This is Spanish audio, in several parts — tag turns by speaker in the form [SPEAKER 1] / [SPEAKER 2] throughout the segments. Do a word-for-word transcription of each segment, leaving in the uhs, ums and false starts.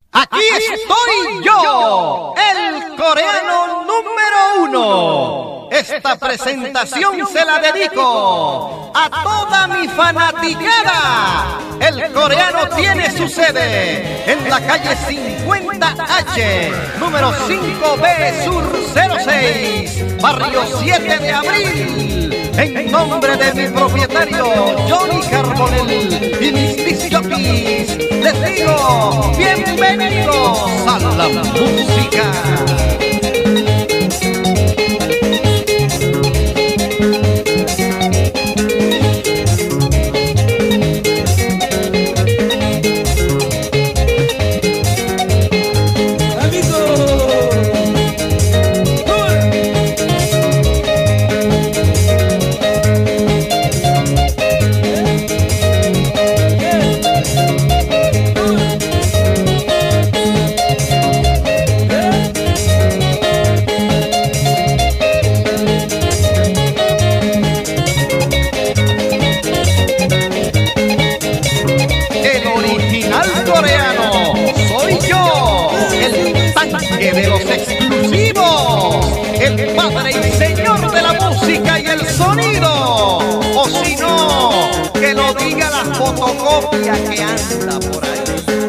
[SPEAKER 1] Aquí estoy yo, el coreano número uno. Esta presentación se la dedico a toda mi fanaticada. El coreano tiene su sede en la calle cincuenta H, número cinco B Sur cero seis, barrio siete de abril. En nombre de mi propietario, Johnny Carbonell, y mis disc jockeys, les digo, bienvenidos a la música. Coreano, soy yo, el tanque de los exclusivos, el padre y señor de la música y el sonido, o si no, que lo diga la fotocopia que anda por ahí.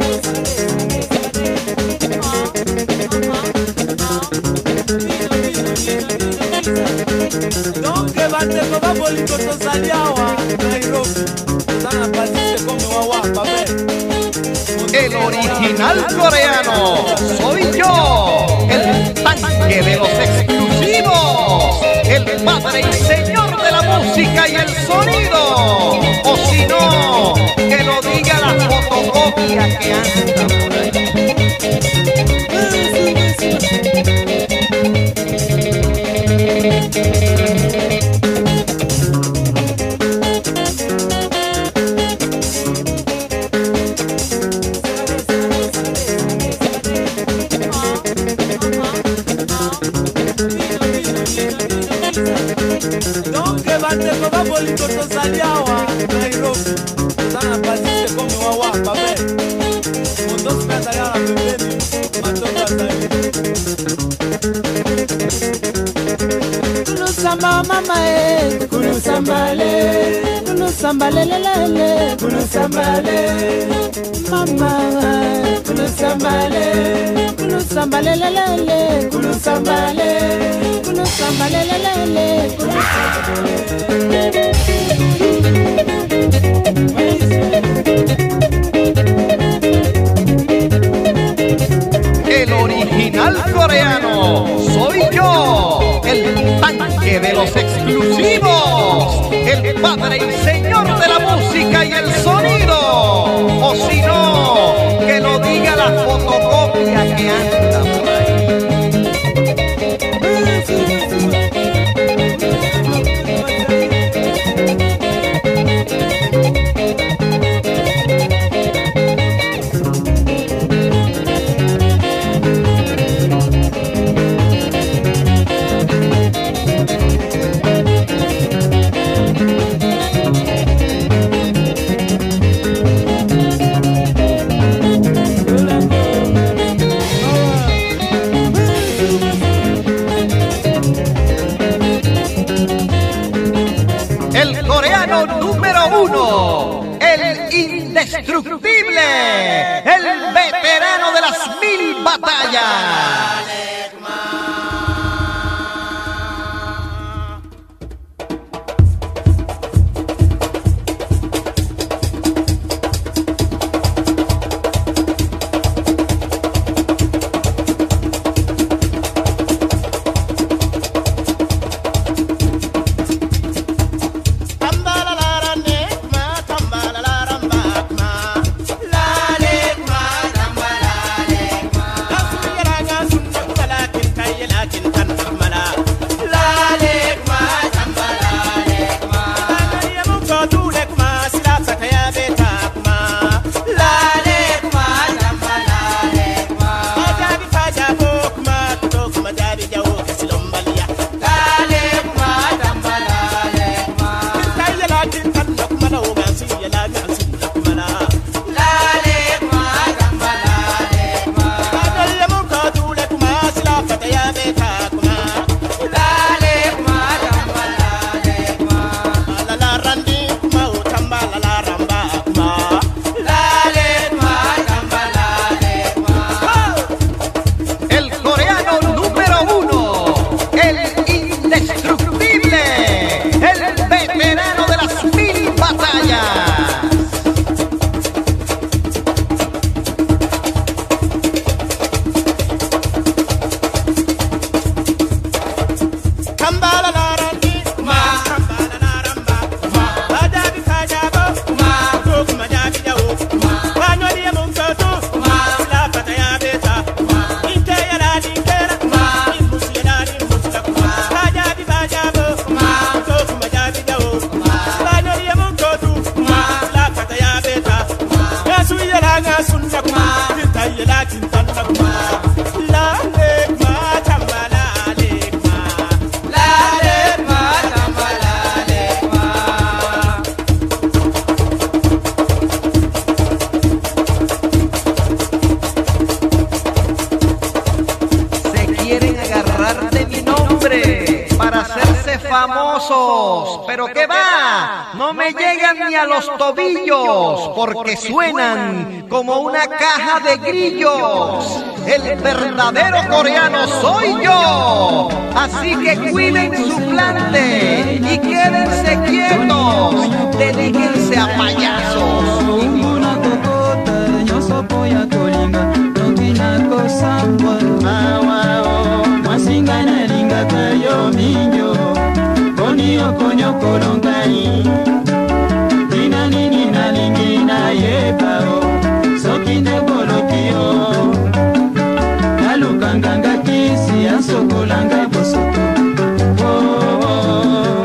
[SPEAKER 1] El original coreano, soy yo, el tanque de los exclusivos, el padre y señor de la música y el sonido, o si no, que lo diga la fotocopia que anda por ahí.
[SPEAKER 2] Mama eh, kuno sambale, kuno sambale le le le, kuno sambale, mama, kuno sambale, kuno sambale le le le, kuno sambale, kuno sambale le le le, kuno sambale.
[SPEAKER 1] El original coreano, soy yo, el tanque de los exclusivos, el padre y señor de la música y el sonido, o si no, que lo diga la fotocopia que anda por ahí. El coreano número uno, el indestructible, el veterano de las mil batallas. Famosos, pero ¿qué va? No me llegan ni a los tobillos, porque suenan como una caja de grillos. El verdadero coreano soy yo, así que cuiden su plante y quédense quietos, dedíquense a payasos.
[SPEAKER 2] Konyo kolongai Dina nini na lingi na yebao Sokinde bolokio Nalukanganga kisi Ansokolanga bosoto Oh, oh.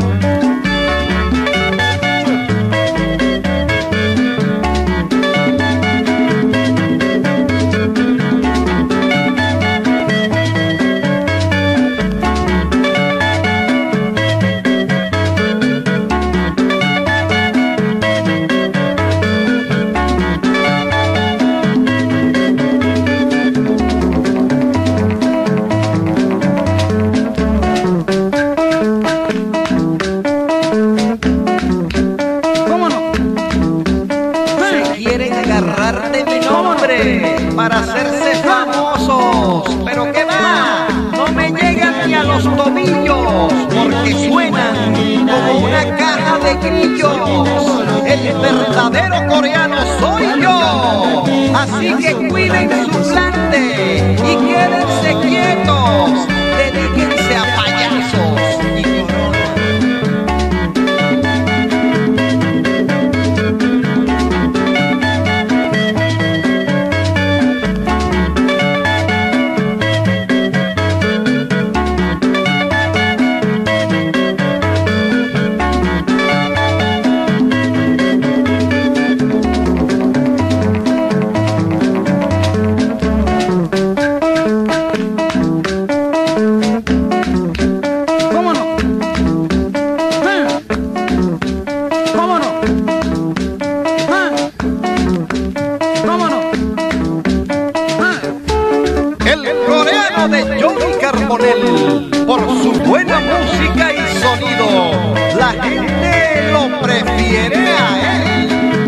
[SPEAKER 1] Para hacerse famosos, pero ¿qué va? No me llegan ni a los tobillos, porque suenan como una caja de grillos. El verdadero coreano soy yo, así que cuiden su plante y quédense quietos, dedíquense a payasos y corona. Por su buena música y sonido, la gente lo prefiere a él.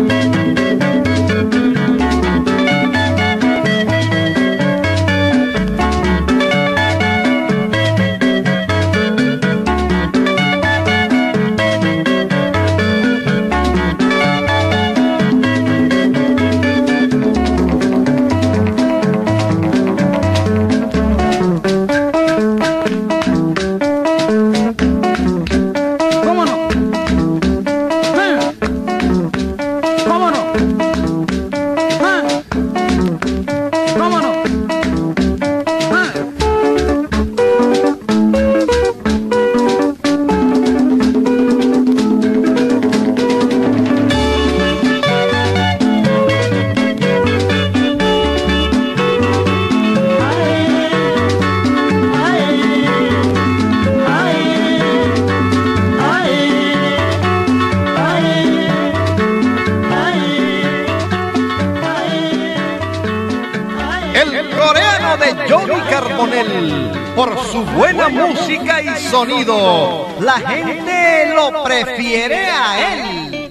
[SPEAKER 1] Johnny Carbonell, por su buena música y sonido, la gente lo prefiere a él.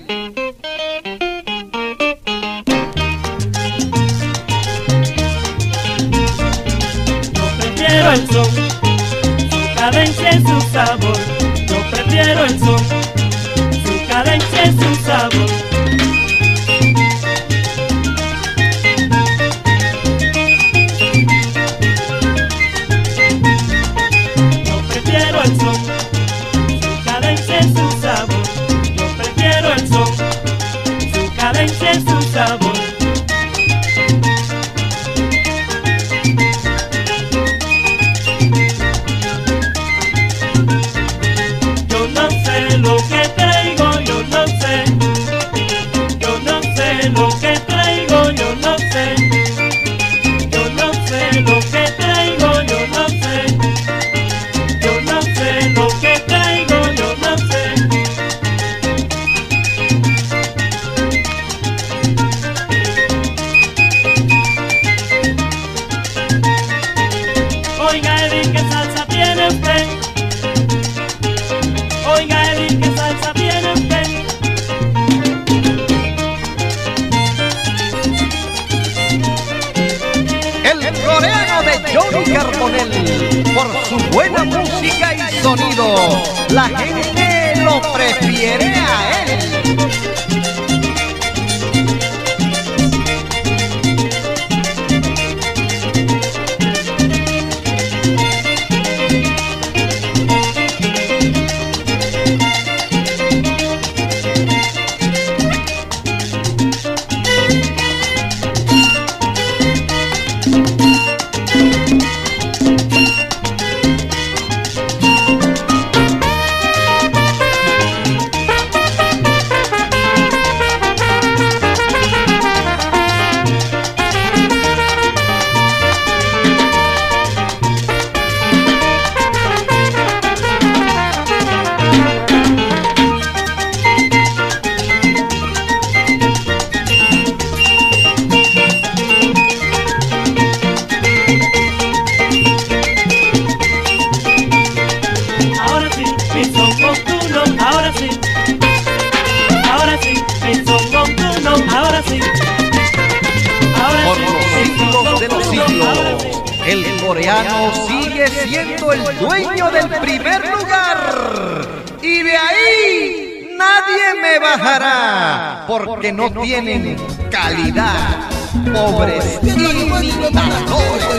[SPEAKER 3] Yo prefiero el son, su cadencia y su sabor. Yo prefiero el son, su cadencia y su sabor. Su sabor. Yo no sé lo que traigo, yo no sé
[SPEAKER 1] de Johnny Carbonell. Por su buena música y sonido, la gente lo prefiere a él. El coreano sigue siendo el dueño del primer lugar y de ahí nadie me bajará porque no tienen calidad, pobres imitadores.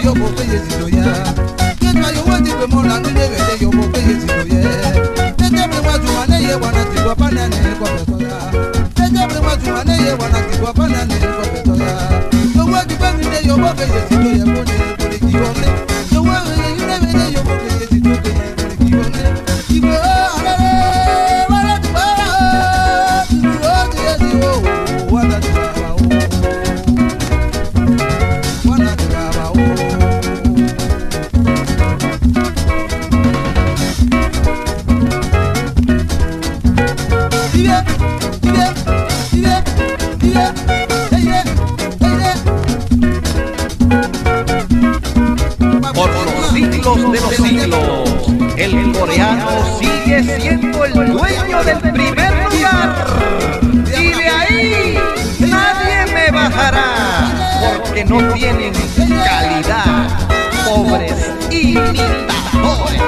[SPEAKER 1] Por los siglos de los siglos, el coreano sigue siendo el dueño del primer lugar y de ahí nadie me bajará porque no tienen calidad, pobres imitadores.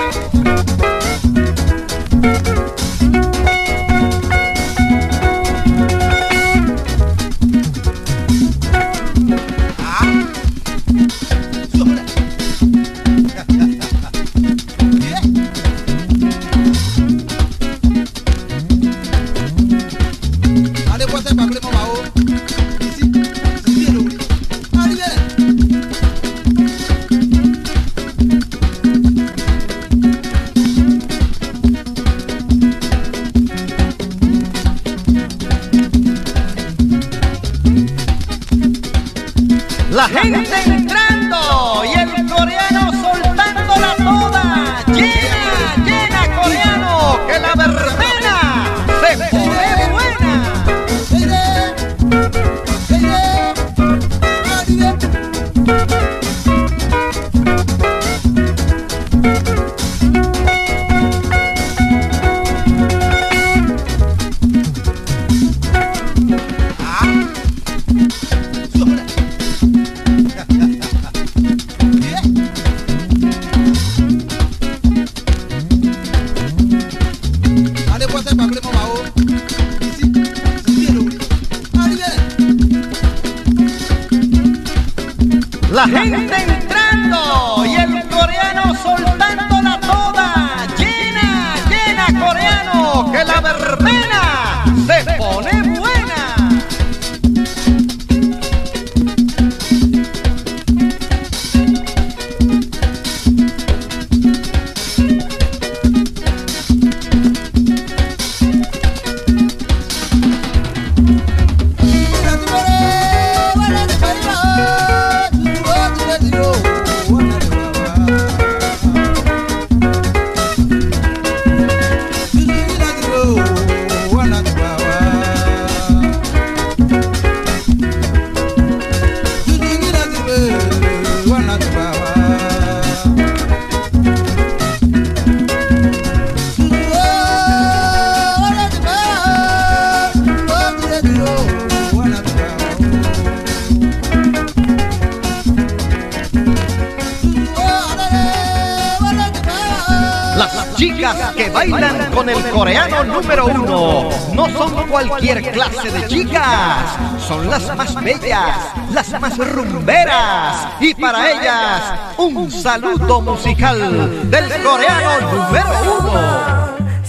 [SPEAKER 1] La gente entrando y el coreano soltándola toda. Llena, llena coreano, que la verbena se pone buena. La gente entrando y el coreano soltándola toda. Llena, llena coreano, que la verbena se pone buena.
[SPEAKER 4] Oh
[SPEAKER 1] chicas que bailan con el coreano número uno no son cualquier clase de chicas, son las más bellas, las más rumberas, y para ellas un saludo musical del coreano número uno.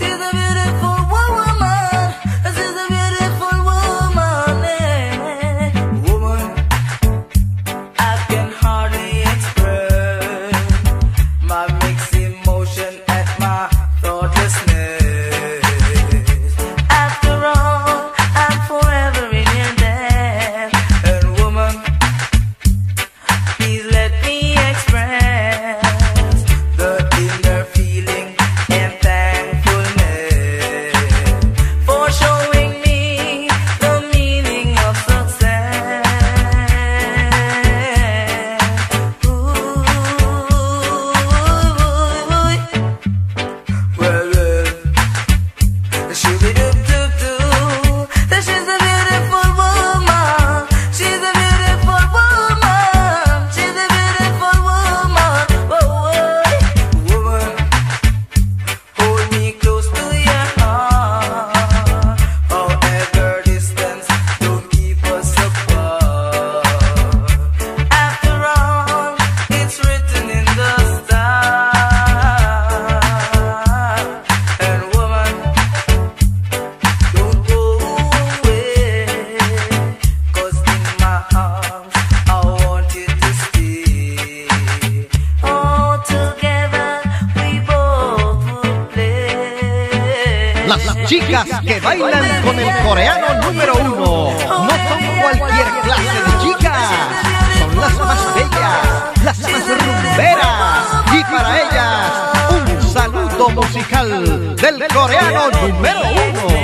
[SPEAKER 1] Las chicas que bailan con el coreano número uno no son cualquier clase de chicas, son las más bellas, las más rumberas, y para ellas un saludo musical del coreano número uno.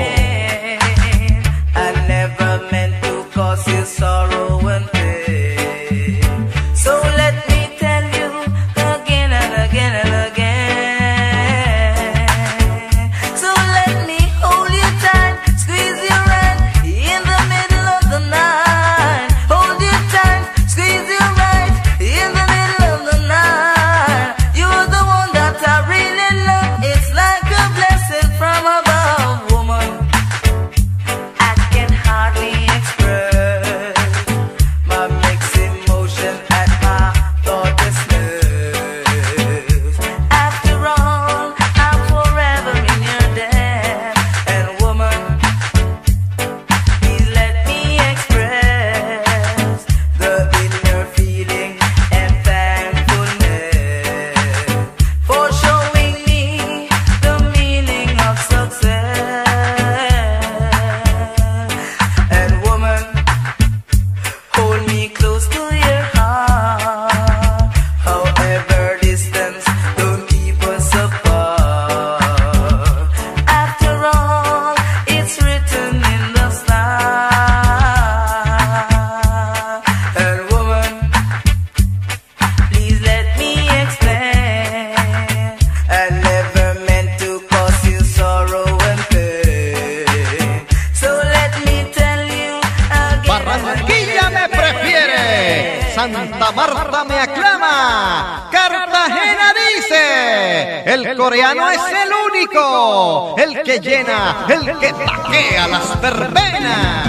[SPEAKER 1] Santa Marta me aclama, Cartagena dice, el coreano es el único, el que llena, el que taquea las verbenas.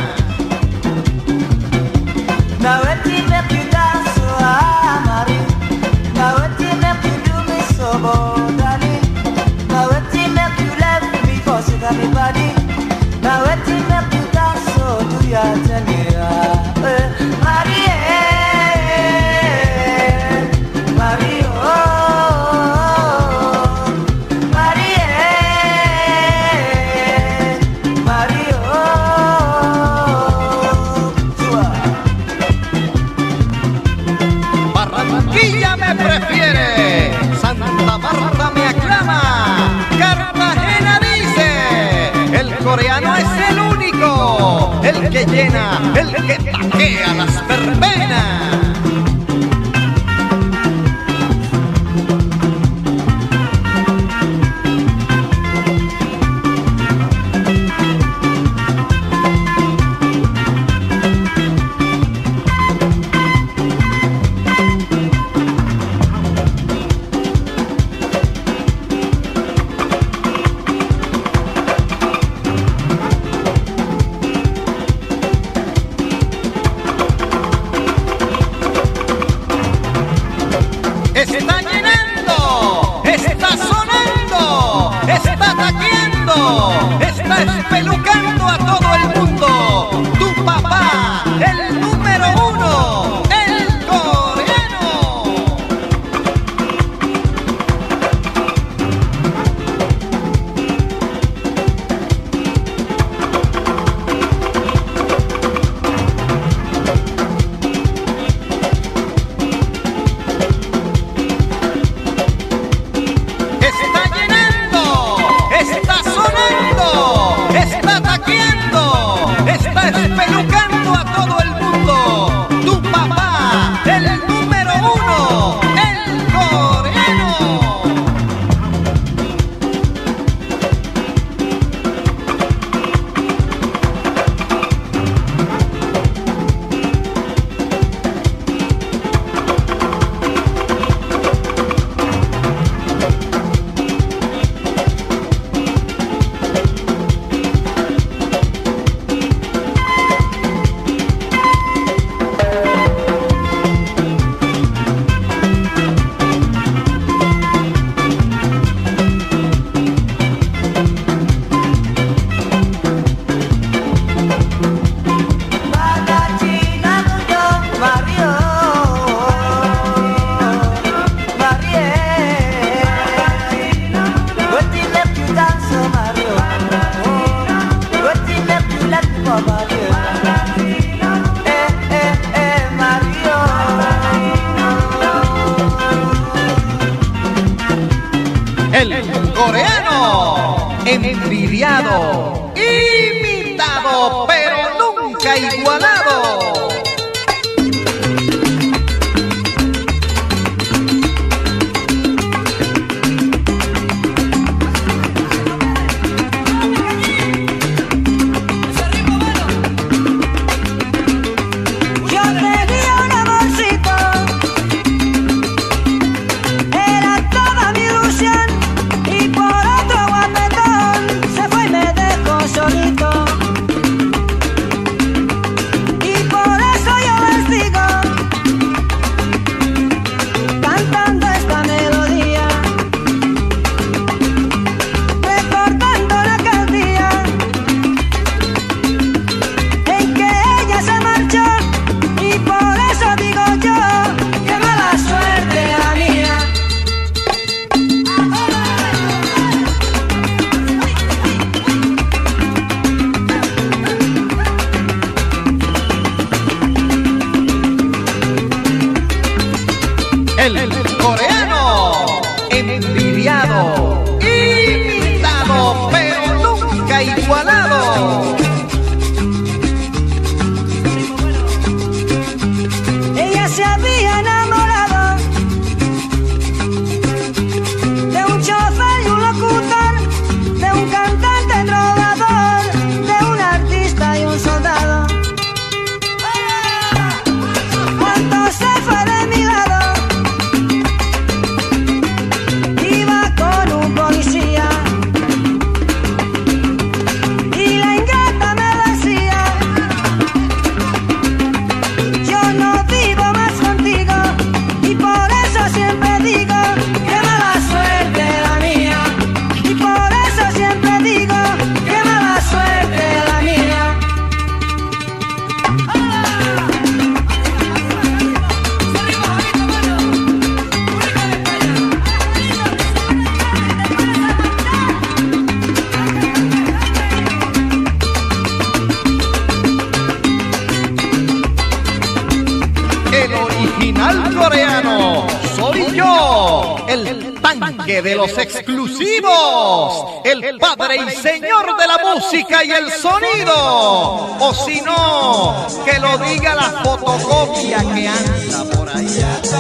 [SPEAKER 1] Coreano es el único, el que llena, el que taquea las verbenas. coreano, envidiado, imitado, pero nunca igualado. El coreano, envidiado, imitado, pero nunca igualado.
[SPEAKER 4] Ella se había enamorado de un chofer y un locutor, de un cantante trovador, de un artista y un soldado. Cuando se fue de mi lado,
[SPEAKER 1] original coreano, soy yo, el tanque de los exclusivos, el padre y señor de la música y el sonido, o si no, que lo diga la fotocopia que anda por ahí.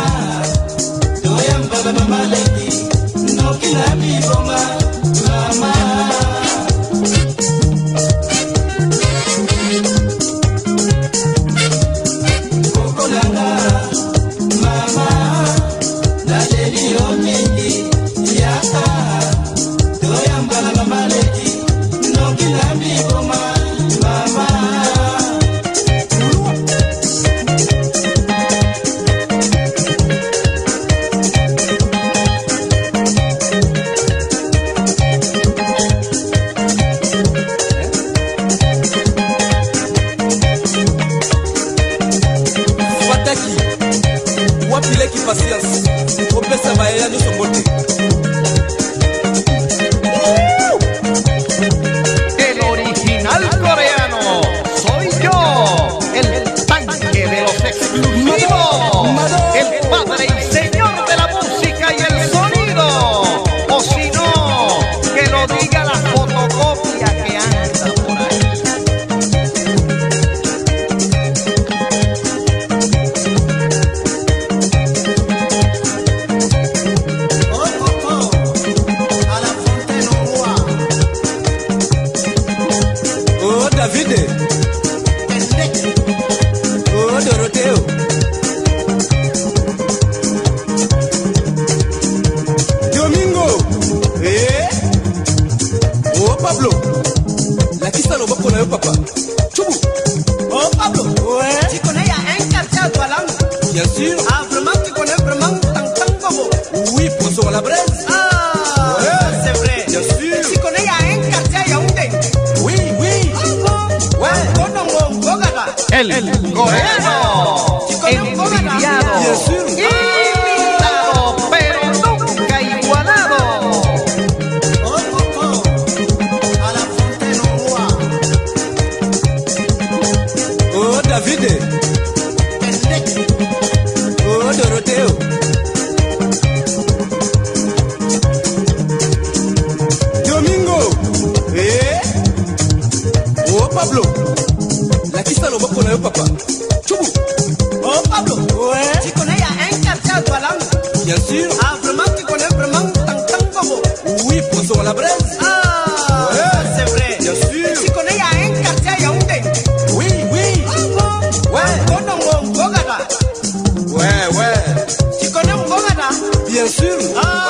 [SPEAKER 1] El original coreano, soy yo, el tanque de los exclusivos, el padre y señor de la música y el sonido, o si no, que lo diga la fotocopia que anda por ahí.
[SPEAKER 5] Davide, oh Doroteo, Domingo, eh, oh Pablo, la quista lo va con el papá, Chubu, oh Pablo, ouais,
[SPEAKER 2] tu connais, il y a un quartier à Douala.
[SPEAKER 5] bien sûr,
[SPEAKER 2] Ah, vraiment, tu connais vraiment tant tant como.
[SPEAKER 5] oui, poisson à la braise,
[SPEAKER 2] Ah,
[SPEAKER 5] ouais,
[SPEAKER 2] c'est vrai.
[SPEAKER 5] bien sûr,
[SPEAKER 2] Tu connais, il y a un quartier à Yaoundé.
[SPEAKER 5] oui, oui,
[SPEAKER 2] Ah bon?
[SPEAKER 5] ouais,
[SPEAKER 2] Bonongo, Bogada.
[SPEAKER 1] El coreano, envidiado,
[SPEAKER 5] bien sûr,
[SPEAKER 1] imitado, pero nunca igualado.
[SPEAKER 2] Oh, oh, oh. À la fontaine au roi.
[SPEAKER 5] oh Davide, oh Doroteo, Bien sûr.
[SPEAKER 2] Ah, vraiment, tu connais vraiment Tang Tang Bobo?
[SPEAKER 5] Oui, poisson à la braise.
[SPEAKER 2] Ah,
[SPEAKER 5] Ouais.
[SPEAKER 2] c'est vrai.
[SPEAKER 5] Bien sûr.
[SPEAKER 2] Tu connais, il y a un quartier à Yaoundé.
[SPEAKER 5] Oui, oui. Ouais.
[SPEAKER 2] Konongo Mbogada.
[SPEAKER 5] Ouais, ouais.
[SPEAKER 2] Tu connais Mbogada?
[SPEAKER 5] Bien sûr.
[SPEAKER 2] Ah.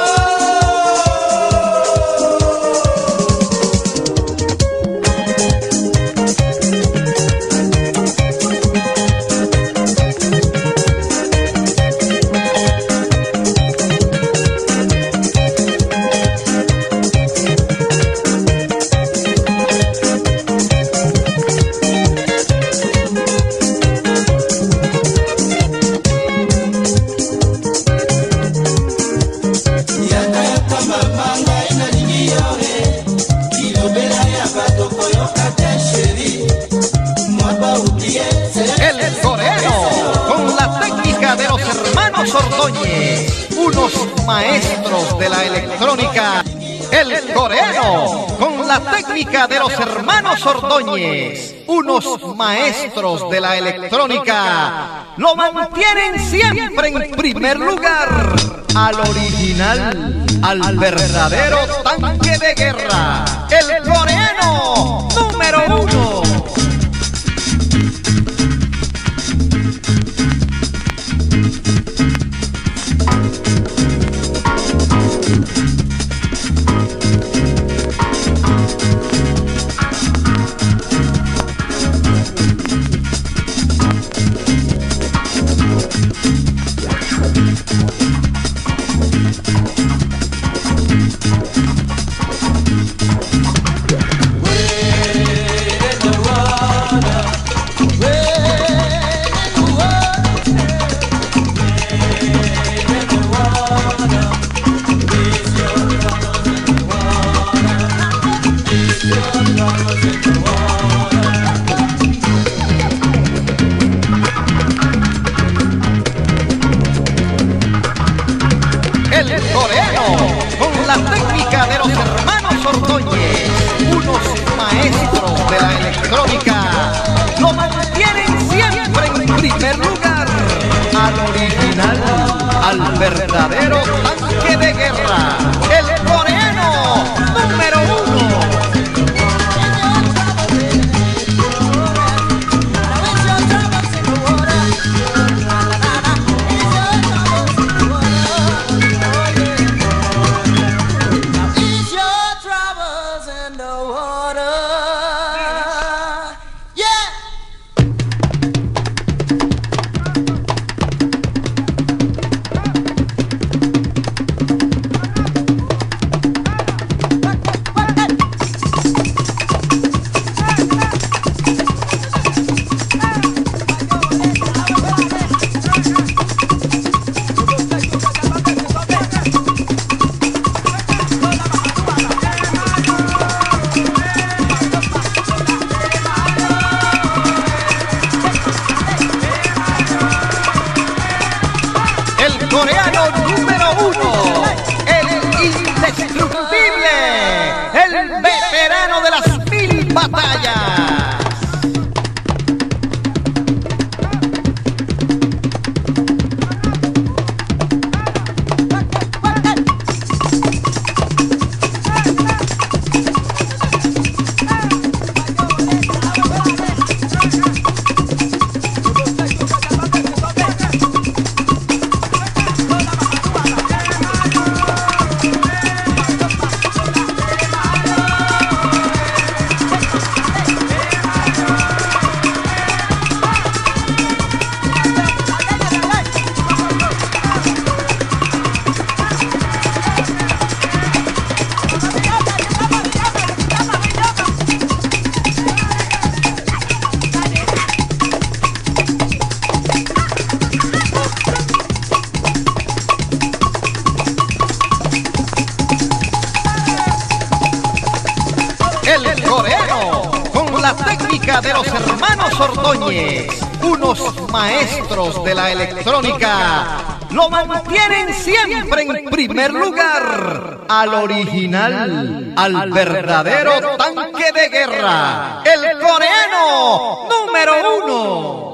[SPEAKER 1] El coreano, con la técnica de los hermanos Ordóñez, unos maestros de la electrónica. El coreano, con la técnica de los hermanos Ordóñez, unos maestros de la electrónica, lo mantienen siempre en primer lugar, al original, al verdadero tanque de guerra, el coreano número uno. El coreano, con la técnica de los hermanos Ordóñez, unos maestros de la electrónica, lo mantienen siempre en primer lugar, al original, al verdadero tanque de guerra, el coreano número uno. El coreano número uno, el indestructible, el veterano de las mil batallas. El coreano, con la técnica de los hermanos Ordóñez, unos maestros de la electrónica, lo mantienen siempre en primer lugar, al original, al verdadero tanque de guerra, el coreano número uno.